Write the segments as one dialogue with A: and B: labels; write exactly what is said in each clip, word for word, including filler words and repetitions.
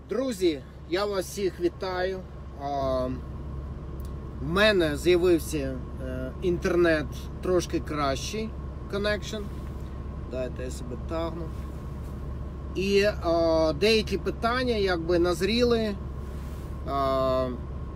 A: Друзі, я вас всіх вітаю. В мене з'явився інтернет трошки кращий коннекшн. Дайте я себе тагну. І а, деякі питання якби назріли. А,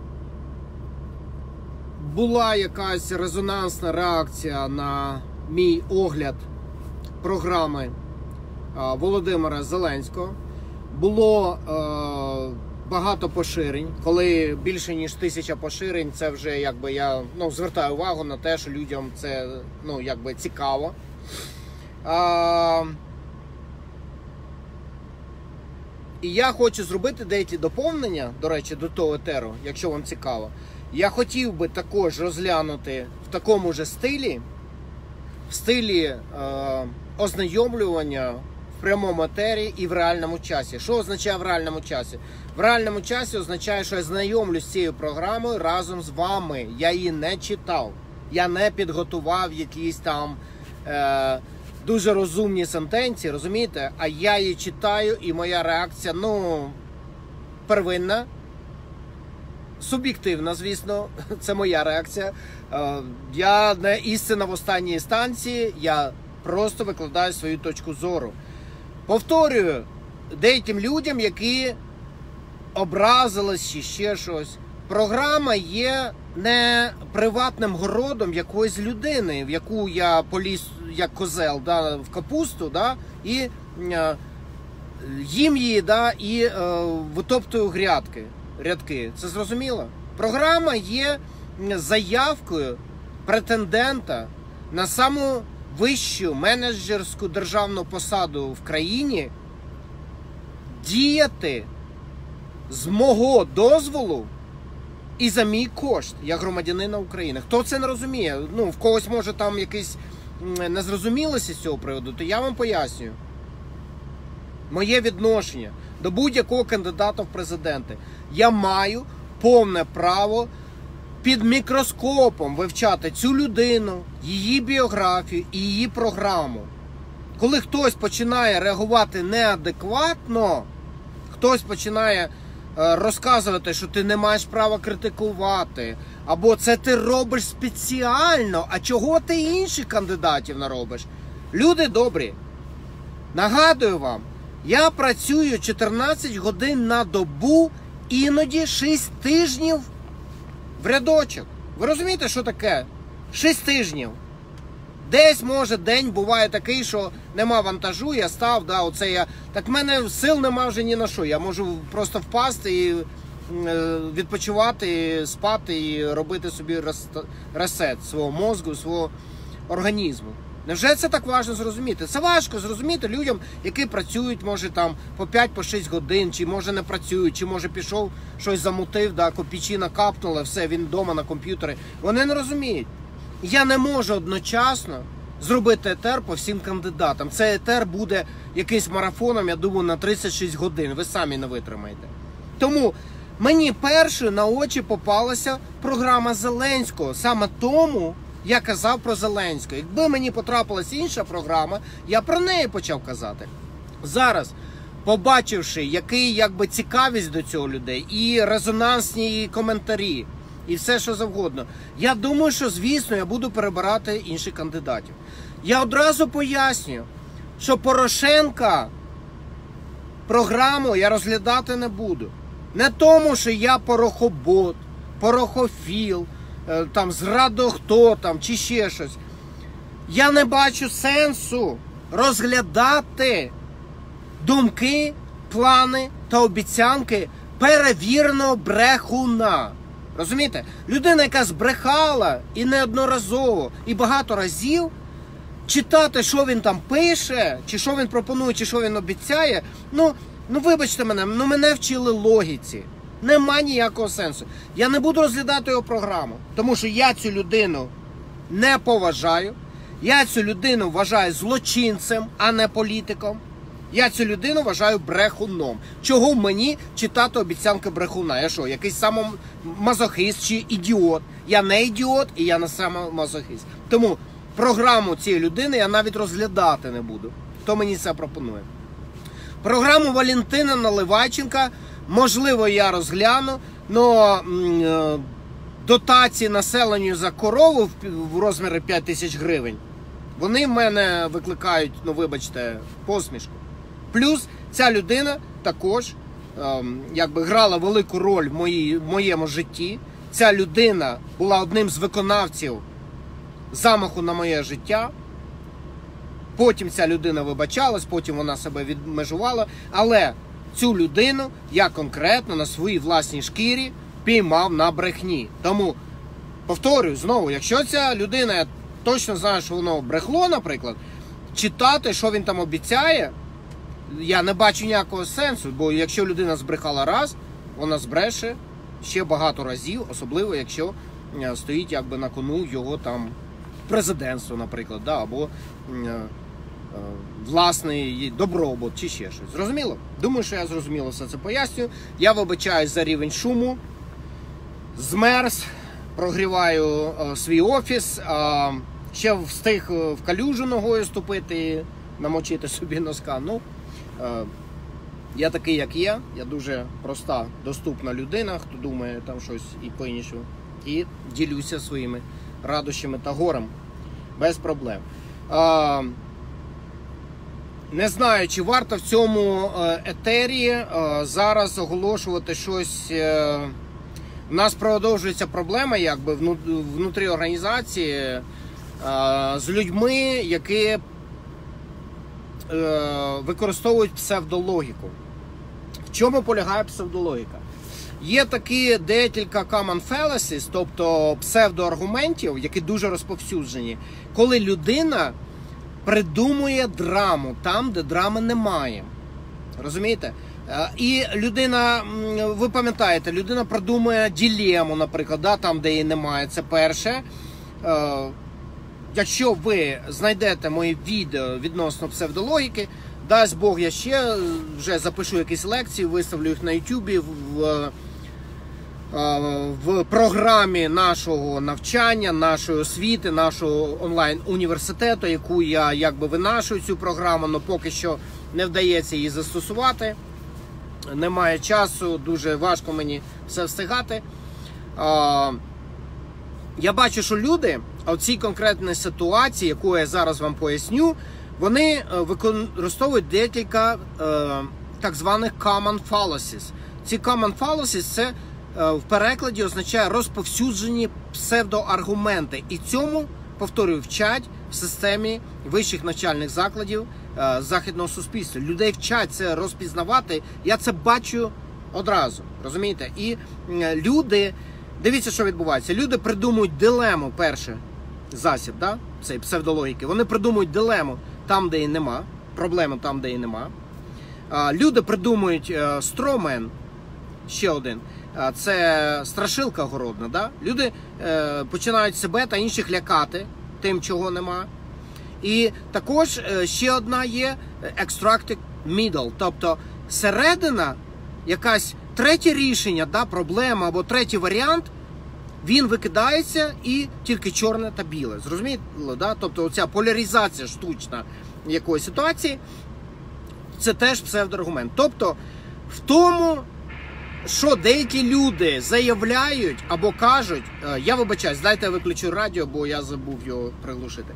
A: була якась резонансна реакція на мій огляд програми а, Володимира Зеленського. Було е, багато поширень. Коли більше ніж тисяча поширень, це вже якби я ну, звертаю увагу на те, що людям це ну, якби цікаво. Е, і я хочу зробити деякі доповнення, до речі, до того етеру, якщо вам цікаво. Я хотів би також розглянути в такому же стилі, в стилі е, ознайомлювання в прямому етері і в реальному часі. Що означає в реальному часі? В реальному часі означає, що я знайомлюсь з цією програмою разом з вами. Я її не читав. Я не підготував якісь там е, дуже розумні сентенції, розумієте? А я її читаю і моя реакція, ну, первинна, суб'єктивна, звісно, це моя реакція. Е, я не істина в останній інстанції, я просто викладаю свою точку зору. Повторюю, деяким людям, які образились чи ще щось, програма є не приватним городом якоїсь людини, в яку я поліз як козел, да, в капусту, да, і е, їм її, да, і е, витоптую грядки, рядки. Це зрозуміло? Програма є заявкою претендента на саму вищу менеджерську державну посаду в країні діяти з мого дозволу і за мій кошт, як громадянина України. Хто це не розуміє? Ну, в когось може там якась незрозумілості з цього приводу, то я вам пояснюю. Моє відношення до будь-якого кандидата в президенти. Я маю повне право під мікроскопом вивчати цю людину, її біографію і її програму. Коли хтось починає реагувати неадекватно, хтось починає е, розказувати, що ти не маєш права критикувати, або це ти робиш спеціально, а чого ти інших кандидатів не робиш? Люди добрі, нагадую вам, я працюю чотирнадцять годин на добу, іноді шість тижнів в рядочок. Ви розумієте, що таке? шість тижнів. Десь, може, день буває такий, що нема вантажу, я став, да, оце я... Так в мене сил нема вже ні на що. Я можу просто впасти і е, відпочивати, і спати, і робити собі ресет свого мозку, свого організму. Невже це так важливо зрозуміти? Це важко зрозуміти людям, які працюють, може, там, по п'ять-шість годин, чи, може, не працюють, чи, може, пішов, щось замутив, да, копійчина капнула, все, він вдома на комп'ютері. Вони не розуміють. Я не можу одночасно зробити етер по всім кандидатам. Цей етер буде якийсь марафоном, я думаю, на тридцять шість годин. Ви самі не витримаєте. Тому мені першою на очі попалася програма Зеленського. Саме тому я казав про Зеленського. Якби мені потрапилася інша програма, я про неї почав казати. Зараз, побачивши, який якби цікавість до цього людей, і резонансні коментарі, і все, що завгодно, я думаю, що, звісно, я буду перебирати інших кандидатів. Я одразу пояснюю, що Порошенка програму я розглядати не буду. Не тому, що я порохобот, порохофіл, там, зрадохто, там, чи ще щось. Я не бачу сенсу розглядати думки, плани та обіцянки перевіреного брехуна. Розумієте? Людина, яка збрехала і неодноразово, і багато разів, читати, що він там пише, чи що він пропонує, чи що він обіцяє, ну, ну вибачте мене, ну мене вчили логіці. Нема ніякого сенсу. Я не буду розглядати його програму, тому що я цю людину не поважаю, я цю людину вважаю злочинцем, а не політиком. Я цю людину вважаю брехуном. Чого мені читати обіцянки брехуна? Я що, якийсь самомазохист чи ідіот? Я не ідіот і я не самомазохист. Тому програму цієї людини я навіть розглядати не буду. Хто мені це пропонує? Програму Валентина Наливайченка можливо, я розгляну, але дотації населенню за корову в розмірі п'ять тисяч гривень, вони в мене викликають, ну вибачте, посмішку. Плюс ця людина також ем, якби грала велику роль в, моїй, в моєму житті. Ця людина була одним з виконавців замаху на моє життя. Потім ця людина вибачалась, потім вона себе відмежувала. Але цю людину я конкретно на своїй власній шкірі піймав на брехні. Тому, повторюю знову, якщо ця людина, я точно знаю, що воно брехло, наприклад, читати, що він там обіцяє, я не бачу ніякого сенсу. Бо якщо людина збрехала раз, вона збреше ще багато разів, особливо якщо стоїть якби на кону його там президентство, наприклад, да, або е, е, власний добробут, чи ще щось. Зрозуміло? Думаю, що я зрозуміло все це пояснюю. Я вибачаюсь за рівень шуму, змерз, прогріваю е, свій офіс, е, ще встиг в калюжу ногою ступити, намочити собі носка. Ну, е, я такий, як є, я дуже проста, доступна людина, хто думає там щось і по-іншому. І ділюся своїми радощами та горем. Без проблем. А, не знаю, чи варто в цьому етері а, зараз оголошувати щось. А, у нас продовжується проблема якби внутрі організації а, з людьми, які а, використовують псевдологіку. В чому полягає псевдологіка? Є такі декілька common fallacies, тобто псевдоаргументів, які дуже розповсюджені, коли людина придумує драму там, де драми немає. Розумієте? І людина, ви пам'ятаєте, людина придумує дилему, наприклад, да, там, де її немає. Це перше. Якщо ви знайдете мої відео відносно псевдологіки, дасть Бог, я ще вже запишу якісь лекції, виставлю їх на ютубі, в, в програмі нашого навчання, нашої освіти, нашого онлайн-університету, яку я якби винашую цю програму, але поки що не вдається її застосувати. Немає часу, дуже важко мені все встигати. Я бачу, що люди в цій конкретній ситуації, яку я зараз вам поясню, вони використовують декілька е, так званих common fallacies. Ці common fallacies – це е, в перекладі означає розповсюджені псевдоаргументи. І цьому, повторюю, вчать в системі вищих навчальних закладів е, західного суспільства. Людей вчать це розпізнавати. Я це бачу одразу, розумієте? І е, люди, дивіться, що відбувається. Люди придумують дилему, перше, засіб, да? Цієї псевдологіки. Вони придумують дилему там, де її нема, проблему там, де її нема. Люди придумують стромен, ще один, це страшилка городна. Да? Люди починають себе та інших лякати тим, чого нема. І також ще одна є extracted middle, тобто середина, якась третє рішення, да, проблема або третій варіант, він викидається і тільки чорне та біле. Зрозумієте? Да? Тобто оця поляризація штучна якоїсь ситуації, це теж псевдоаргумент. Тобто в тому, що деякі люди заявляють або кажуть, я вибачаюсь, дайте я виключу радіо, бо я забув його приглушити.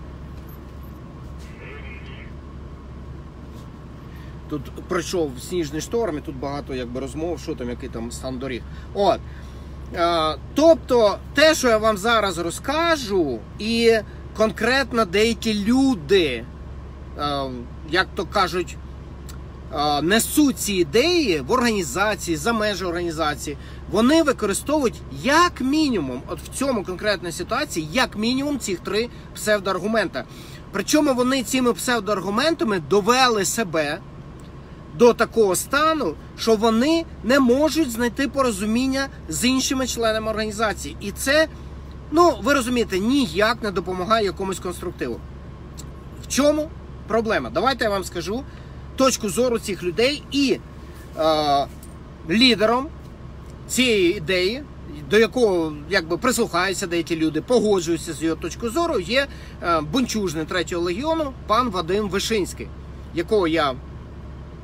A: Тут пройшов сніжний шторм і тут багато якби розмов, що там, який там стан доріг. От. Тобто, те, що я вам зараз розкажу, і конкретно деякі люди, як то кажуть, несуть ці ідеї в організації, за межі організації, вони використовують як мінімум, от в цьому конкретній ситуації, як мінімум цих три псевдоаргумента. Причому вони цими псевдоаргументами довели себе до такого стану, що вони не можуть знайти порозуміння з іншими членами організації. І це, ну, ви розумієте, ніяк не допомагає якомусь конструктиву. В чому проблема? Давайте я вам скажу точку зору цих людей, і е, лідером цієї ідеї, до якого якби прислухаються деякі люди, погоджуються з його точкою зору, є е, бунчужник третього легіону пан Вадим Вишинський, якого я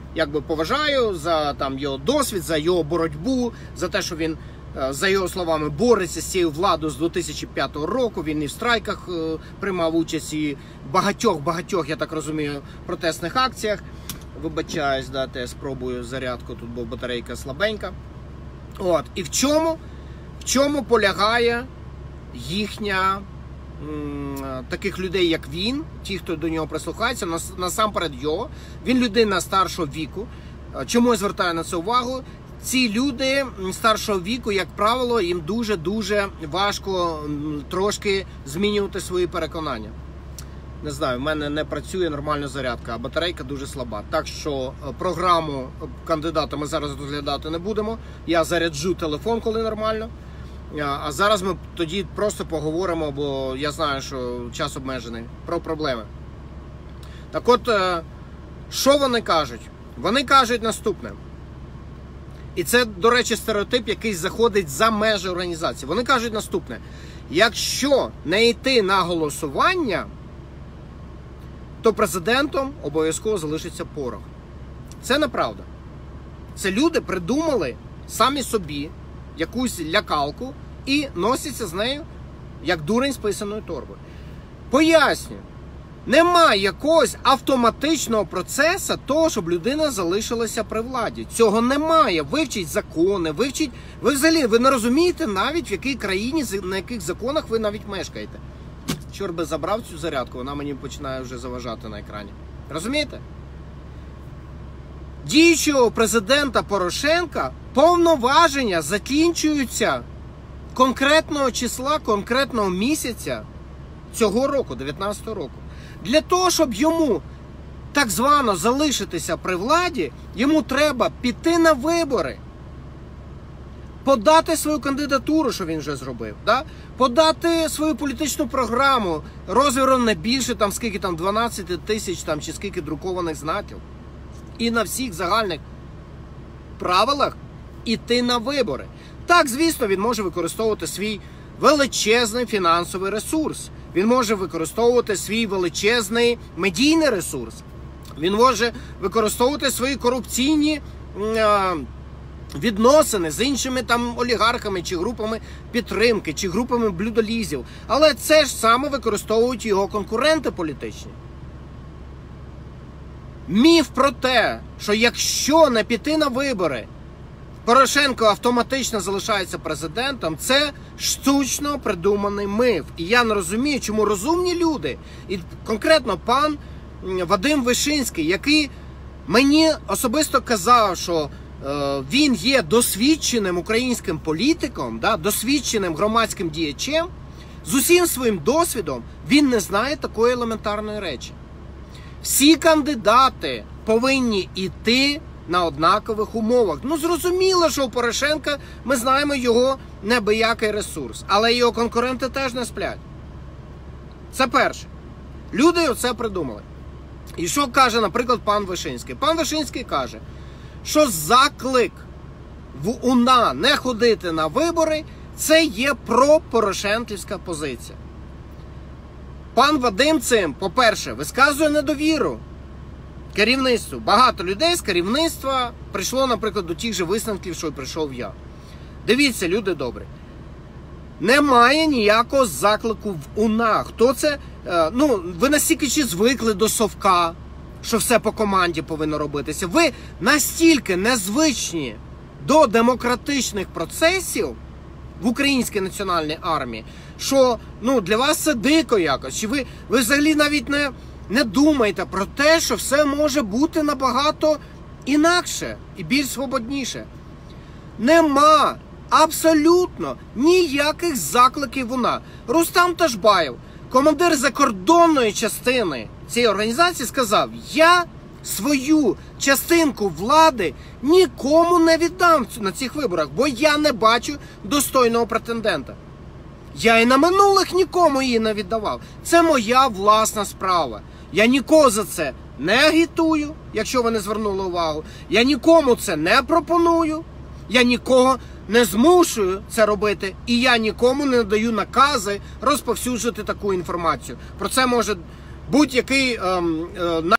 A: якби поважаю за там його досвід, за його боротьбу, за те, що він, за його словами, бореться з цією владою з дві тисячі п'ятого року. Він і в страйках приймав участь, і багатьох-багатьох, я так розумію, протестних акціях. Вибачаюсь, дати я спробую зарядку, тут бо батарейка слабенька. От. І в чому, в чому полягає їхня, м, таких людей, як він, ті, хто до нього прислухається, нас, насамперед його, він людина старшого віку. Чому я звертаю на це увагу? Ці люди старшого віку, як правило, їм дуже-дуже важко трошки змінювати свої переконання. Не знаю, в мене не працює нормально зарядка, а батарейка дуже слаба. Так що програму кандидата ми зараз розглядати не будемо. Я заряджу телефон, коли нормально. А зараз ми тоді просто поговоримо, бо я знаю, що час обмежений, про проблеми. Так от, що вони кажуть? Вони кажуть наступне. І це, до речі, стереотип, який заходить за межі організації. Вони кажуть наступне. Якщо не йти на голосування, то президентом обов'язково залишиться Порох. Це неправда. Це люди придумали самі собі якусь лякалку і носяться з нею, як дурень з писаною торбою. Пояснюю. Немає якогось автоматичного процесу того, щоб людина залишилася при владі. Цього немає. Вивчіть закони, вивчіть... Ви взагалі, ви не розумієте навіть, в якій країні, на яких законах ви навіть мешкаєте. Чорт би забрав цю зарядку, вона мені починає вже заважати на екрані. Розумієте? Діючого президента Порошенка повноваження закінчуються конкретного числа, конкретного місяця цього року, дев'ятнадцятого року. Для того, щоб йому так звано залишитися при владі, йому треба піти на вибори, подати свою кандидатуру, що він вже зробив, да? Подати свою політичну програму розміром не більше, там, скільки там, дванадцять тисяч там, чи скільки друкованих знаків. І на всіх загальних правилах іти на вибори. Так, звісно, він може використовувати свій величезний фінансовий ресурс. Він може використовувати свій величезний медійний ресурс. Він може використовувати свої корупційні е, відносини з іншими там олігархами, чи групами підтримки, чи групами блюдолізів. Але це ж саме використовують його конкуренти політичні. Міф про те, що якщо не піти на вибори, Порошенко автоматично залишається президентом, це штучно придуманий міф. І я не розумію, чому розумні люди, і конкретно пан Вадим Вишинський, який мені особисто казав, що е, він є досвідченим українським політиком, да, досвідченим громадським діячем, з усім своїм досвідом він не знає такої елементарної речі. Всі кандидати повинні йти на однакових умовах. Ну, зрозуміло, що у Порошенка ми знаємо його неабиякий ресурс, але його конкуренти теж не сплять. Це перше. Люди оце придумали. І що каже, наприклад, пан Вишинський? Пан Вишинський каже, що заклик в УНА не ходити на вибори – це є пропорошенківська позиція. Пан Вадим цим, по-перше, висказує недовіру керівництву. Багато людей з керівництва прийшло, наприклад, до тих же висновків, що й прийшов я. Дивіться, люди добрі. Немає ніякого заклику в УНА. Хто це? Ну, ви настільки чи звикли до совка, що все по команді повинно робитися. Ви настільки незвичні до демократичних процесів в українській національній армії, що, ну, для вас це дико якось. Чи ви, ви взагалі навіть не, не думаєте про те, що все може бути набагато інакше і більш свободніше. Нема абсолютно ніяких закликів УНА. Рустам Ташбаєв, командир закордонної частини цієї організації, сказав: я свою частинку влади нікому не віддам на цих виборах, бо я не бачу достойного претендента. Я і на минулих нікому її не віддавав. Це моя власна справа. Я нікого за це не агітую, якщо ви не звернули увагу. Я нікому це не пропоную. Я нікого не змушую це робити. І я нікому не даю накази розповсюджувати таку інформацію. Про це може будь-який ем, е,